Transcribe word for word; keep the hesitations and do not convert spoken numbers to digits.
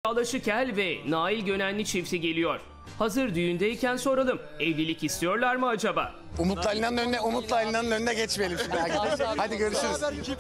Alaşıkel ve Nail Gönenli çifti geliyor. Hazır düğündeyken soralım. Evlilik istiyorlar mı acaba? Umut'la Alina'nın önüne, Umut'la Alina'nın önüne geçmeyelim şimdi. Hadi görüşürüz.